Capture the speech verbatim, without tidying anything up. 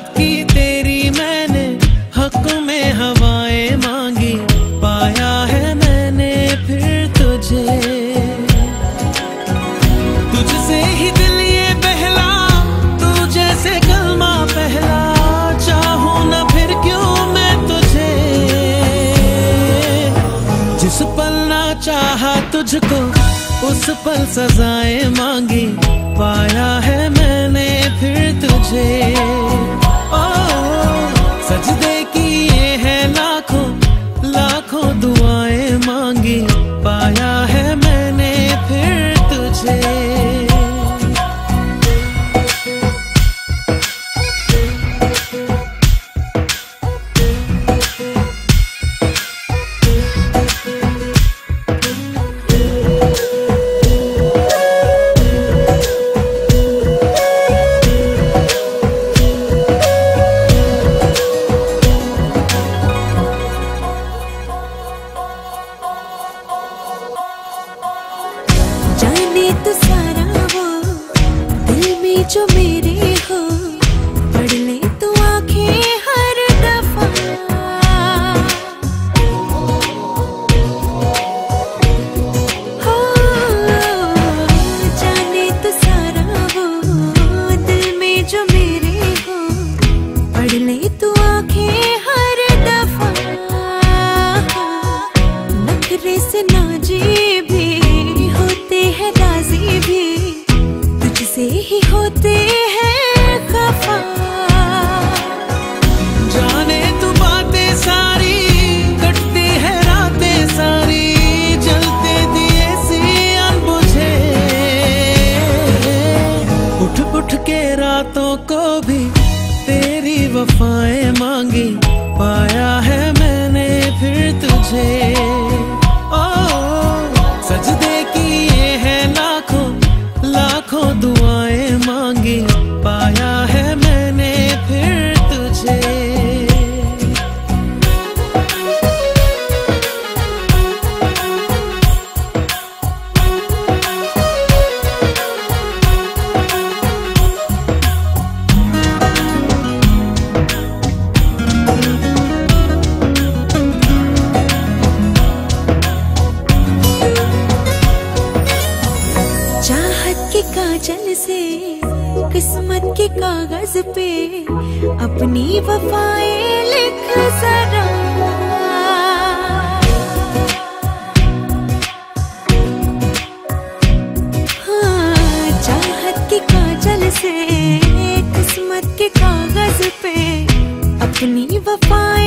चाहत की तेरी मैंने हक में हवाएं मांगी, पाया है मैंने फिर तुझे। तुझसे ही दिल ये बहला, तू जैसे कलमा पहला, चाहूं ना फिर क्यों मैं तुझे। जिस पल ना चाहा तुझको उस पल सजाएं मांगी, पाया है मैंने फिर तुझे। ओ सजदे किए हैं लाखों लाखों दुआएं मांगी, पाया है मैंने फिर तुझे। जाने तो सारा वो दिल में जो मेरे हो, पढ़ ले तो आंखें हर दफा। हो जाने तो सारा वो दिल में जो मेरे हो, पढ़ ले तो आंखें हर दफा। नखरे से नाजी भी राजी भी, तुझसे ही होते हैं खफा। जाने तू बातें सारी, कटती है रातें सारी, जलते दिए सी अनबुझे। उठ उठ के रातों को भी तेरी वफाएं मांगी, पाया है मैंने फिर तुझे। ओ सजदे किए हैं लाखों लाखों दुआएं मांगी, पाया है मैंने फिर तुझे। चाहत के काजल से किस्मत के कागज पे अपनी वफाएं लिख जरा। हाँ चाहत के काजल से किस्मत के कागज पे अपनी वफाएं